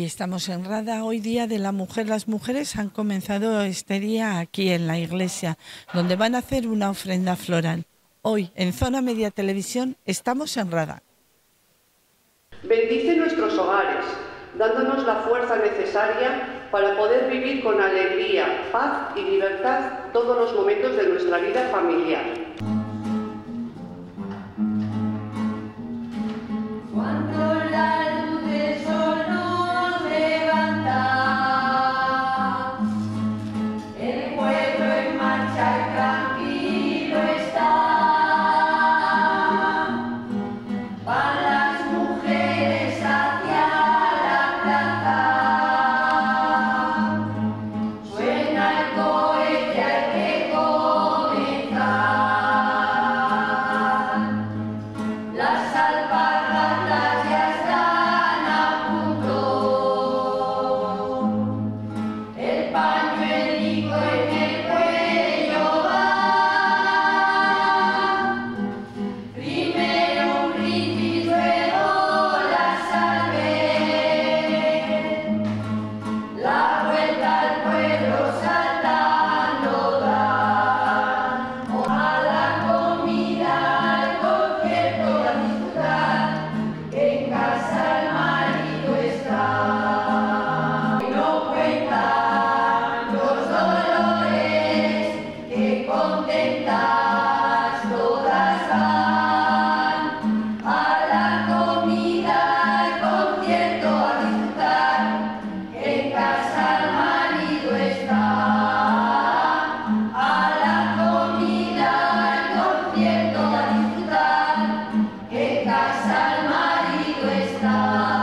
Y estamos en Rada, hoy Día de la Mujer. Las mujeres han comenzado este día aquí en la iglesia, donde van a hacer una ofrenda floral. Hoy, en Zona Media Televisión, estamos en Rada. Bendice nuestros hogares, dándonos la fuerza necesaria para poder vivir con alegría, paz y libertad todos los momentos de nuestra vida familiar. Cuando la luz del sol nos levanta, el pueblo en marcha y tranquilo está. Van las mujeres hacia la plaza, suena el cohete, hay que comenzar. Las alpargatas ya están a punto, el pañuelico en el cuello va. Primero un brindis, luego la salve, la vuelta al pueblo saltando dan, a la comida, al concierto, a disfrutar, en casa el marido está. Y no cuentan los dolores, que contentas todas van, a la comida, al concierto, a disfrutar, en casa el marido está. A la comida, al concierto, a disfrutar, en casa el marido está.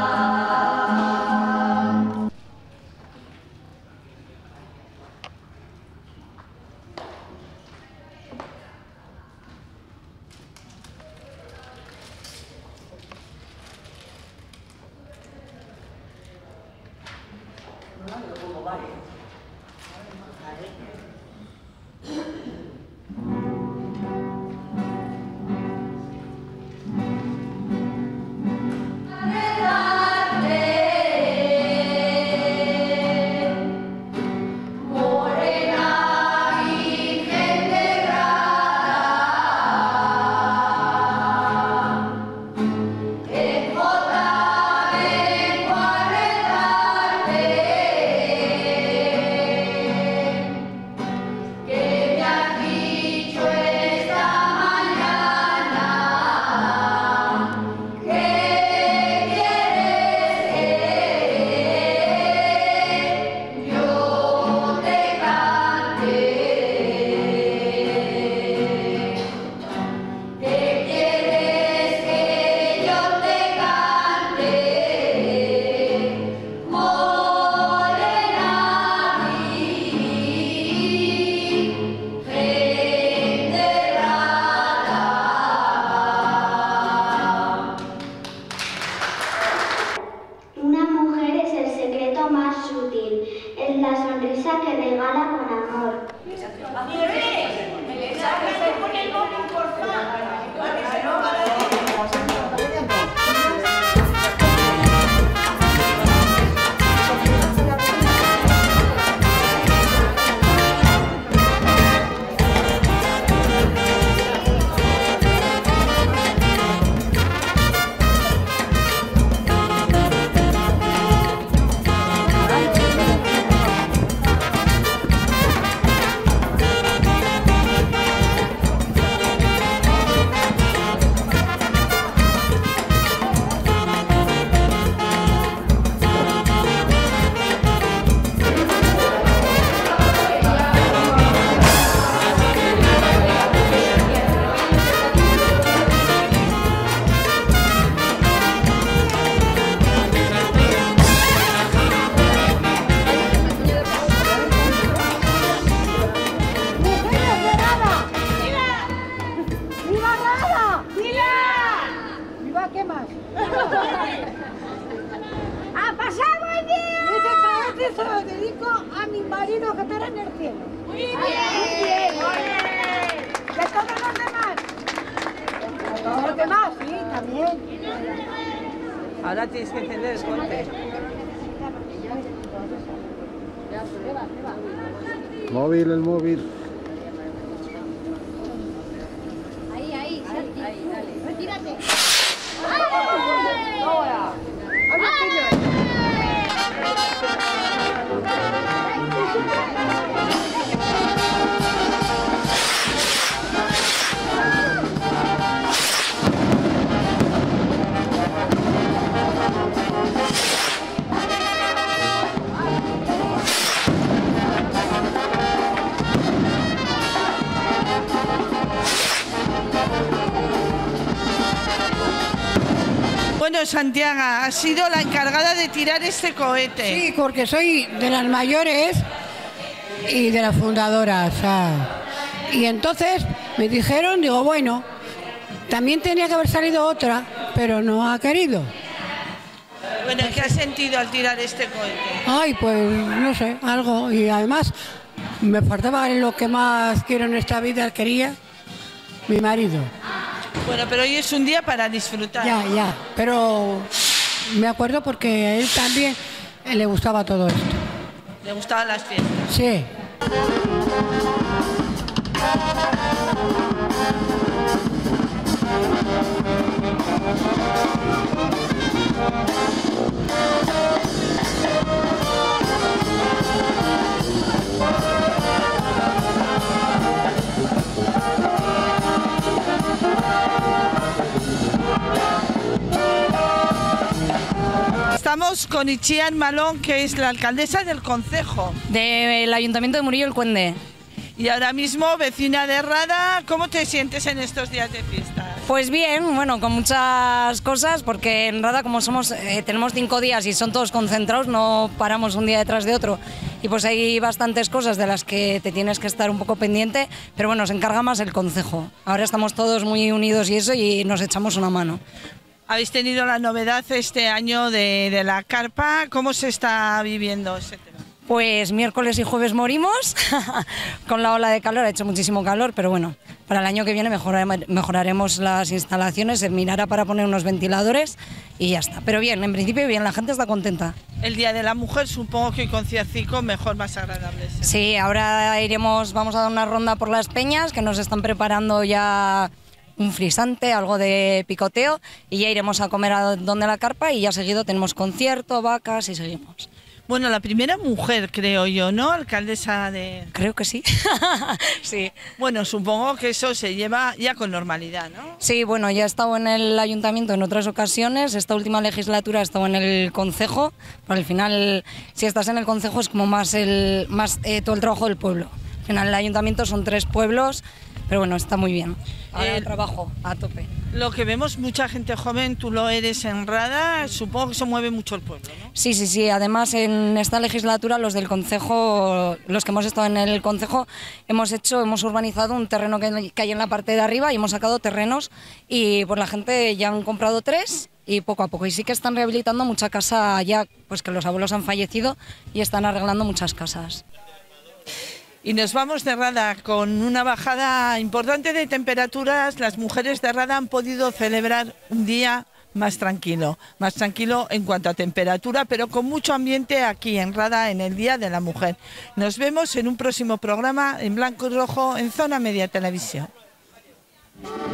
Morena Virgen de Grada, en Jota vengo a rezarte, que me has dicho esta mañana que quieres que yo te cante, que quieres que yo te cante, morena Virgen de Grada. Una mujer es el secreto más sutil, es la sonrisa que regala con amor. ¿Qué más? ¡A pasar buen día! Este se lo dedico a mi marido que estará en el cielo. ¡Muy bien! ¡Muy bien! ¿De todos los demás? ¿De todos los demás? Sí, también. Ahora tienes que encender el coche. Móvil, el móvil. Ahí, dale. Retírate. Ahora. Bueno, Santiago, has sido la encargada de tirar este cohete. Sí, porque soy de las mayores y de las fundadoras. Y entonces me dijeron, digo, bueno, también tenía que haber salido otra, pero no ha querido. Bueno, ¿qué has sentido al tirar este cohete? Ay, pues no sé, algo. Y además me faltaba lo que más quiero en esta vida, quería mi marido. Bueno, pero hoy es un día para disfrutar. Ya, pero me acuerdo porque a él también le gustaba todo esto. ¿Le gustaban las fiestas? Sí. Estamos con Itziar Malón, que es la alcaldesa del concejo. Del Ayuntamiento de Murillo el Cuende. Y ahora mismo, vecina de Rada, ¿cómo te sientes en estos días de fiestas? Pues bien, bueno, con muchas cosas, porque en Rada como somos, tenemos 5 días y son todos concentrados, no paramos un día detrás de otro. Y pues hay bastantes cosas de las que te tienes que estar un poco pendiente, pero bueno, se encarga más el concejo. Ahora estamos todos muy unidos y eso, y nos echamos una mano. Habéis tenido la novedad este año de la carpa. ¿Cómo se está viviendo ese tema? Pues miércoles y jueves morimos, con la ola de calor, ha hecho muchísimo calor, pero bueno, para el año que viene mejoraremos las instalaciones, se mirará para poner unos ventiladores y ya está. Pero bien, en principio bien, la gente está contenta. El Día de la Mujer, supongo que con Ciacico mejor, más agradable. Sí, ahora vamos a dar una ronda por las peñas, que nos están preparando ya un frisante, algo de picoteo, y ya iremos a comer a donde la carpa y ya seguido tenemos concierto, vacas y seguimos. Bueno, la primera mujer, creo yo, ¿no? Alcaldesa de... Creo que sí. Sí. Bueno, supongo que eso se lleva ya con normalidad, ¿no? Sí, bueno, ya he estado en el ayuntamiento en otras ocasiones. Esta última legislatura he estado en el concejo. Pero al final, si estás en el concejo es como más todo el trabajo del pueblo. Al final, el ayuntamiento son 3 pueblos, pero bueno, está muy bien. Ahora el trabajo a tope. Lo que vemos, mucha gente joven, tú lo eres en Rada, supongo que se mueve mucho el pueblo, ¿no? Sí. Además, en esta legislatura, los del concejo, los que hemos estado en el concejo, hemos urbanizado un terreno que hay en la parte de arriba y hemos sacado terrenos y pues la gente ya han comprado 3 y poco a poco. Y sí que están rehabilitando mucha casa ya, pues que los abuelos han fallecido y están arreglando muchas casas. Y nos vamos de Rada con una bajada importante de temperaturas. Las mujeres de Rada han podido celebrar un día más tranquilo en cuanto a temperatura, pero con mucho ambiente aquí en Rada en el Día de la Mujer. Nos vemos en un próximo programa en blanco y rojo en Zona Media Televisión.